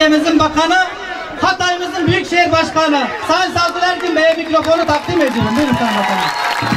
Ülkemizin bakanı, Hatay'ımızın Büyükşehir Başkanı Sayın Sadullah Ergin Bey'e mikrofonu takdim ediyorum. Buyurun Sayın Bakanım.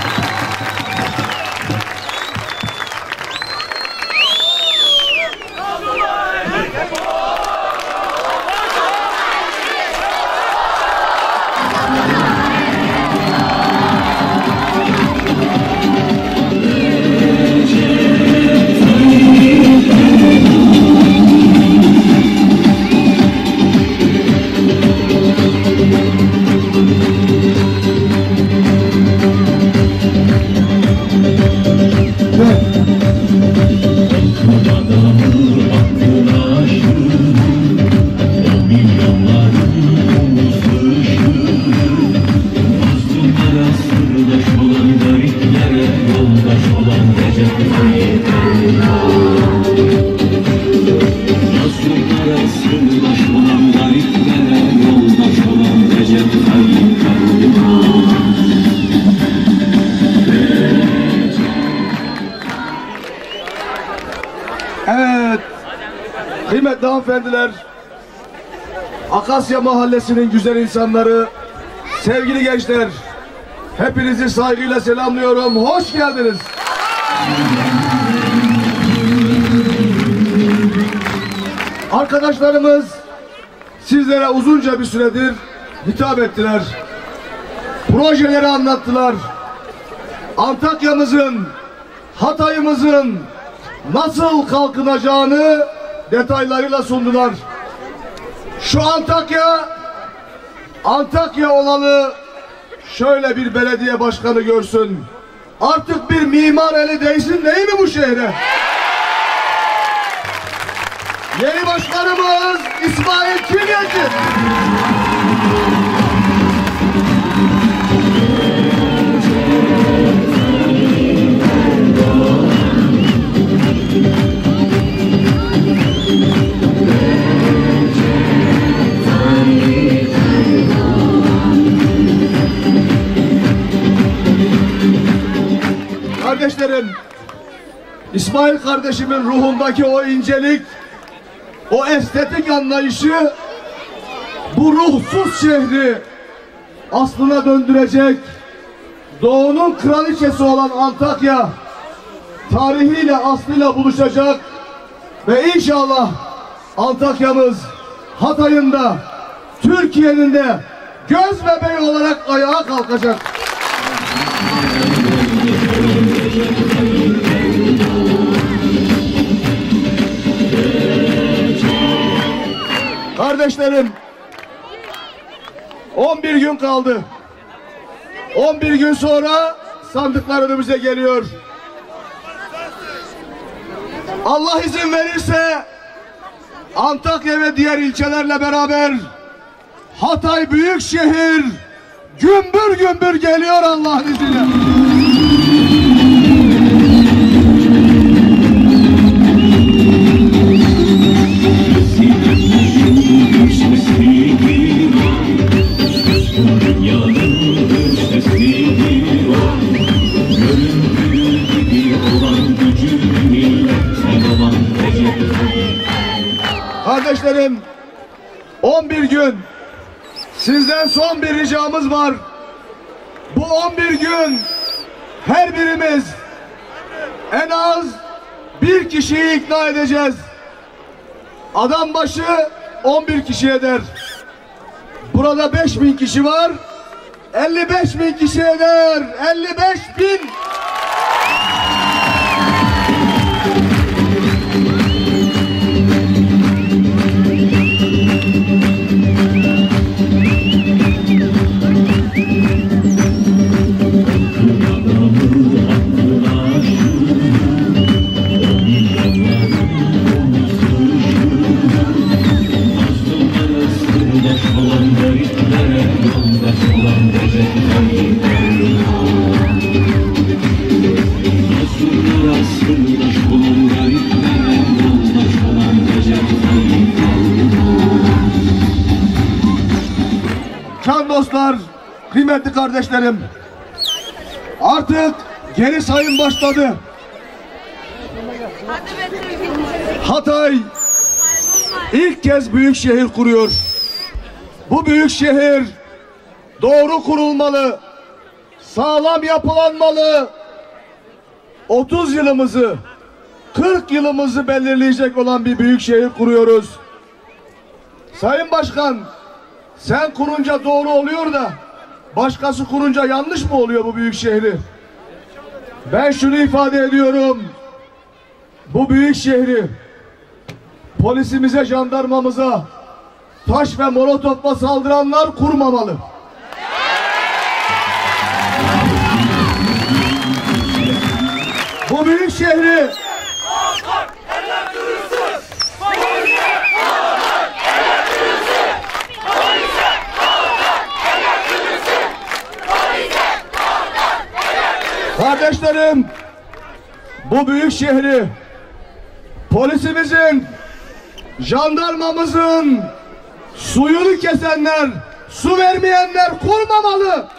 Evet, kıymetli hanımefendiler, Akasya Mahallesi'nin güzel insanları, sevgili gençler, hepinizi saygıyla selamlıyorum. Hoş geldiniz. Arkadaşlarımız sizlere uzunca bir süredir hitap ettiler. Projeleri anlattılar. Antakya'mızın, Hatay'ımızın nasıl kalkınacağını detaylarıyla sundular. Şu Antakya olalı şöyle bir belediye başkanı görsün. Artık bir mimar eli değsin değil mi bu şehre? Yeni başkanımız İsmail Kilyacı. Kardeşlerim, İsmail kardeşimin ruhundaki o incelik, o estetik anlayışı bu ruhsuz şehri aslına döndürecek. Doğu'nun kraliçesi olan Antakya tarihiyle, aslıyla buluşacak ve inşallah Antakya'mız Hatay'ın da Türkiye'nin de göz bebeği olarak ayağa kalkacak. Kardeşlerim, 11 gün kaldı. 11 gün sonra sandıklar önümüze geliyor. Allah izin verirse Antakya ve diğer ilçelerle beraber Hatay Büyükşehir gümbür gümbür geliyor Allah'ın izniyle. Kardeşlerim, 11 gün sizden son bir ricamız var. Bu 11 gün her birimiz en az bir kişiyi ikna edeceğiz. Adam başı 11 kişi eder. Burada 5.000 kişi var. 55.000 kişi eder. 55.000. Can dostlar, kıymetli kardeşlerim, artık geri sayım başladı. Hatay ilk kez büyük şehir kuruyor. Bu büyük şehir doğru kurulmalı, sağlam yapılanmalı. 30 yılımızı, 40 yılımızı belirleyecek olan bir büyük şehir kuruyoruz. Sayın Başkan, sen kurunca doğru oluyor da başkası kurunca yanlış mı oluyor bu büyük şehri? Ben şunu ifade ediyorum. Bu büyük şehri polisimize, jandarmamıza taş ve molotofla saldıranlar kurmamalı. Bu büyük şehri kardeşlerim, bu büyük şehri polisimizin, jandarmamızın suyunu kesenler, su vermeyenler kurmamalı.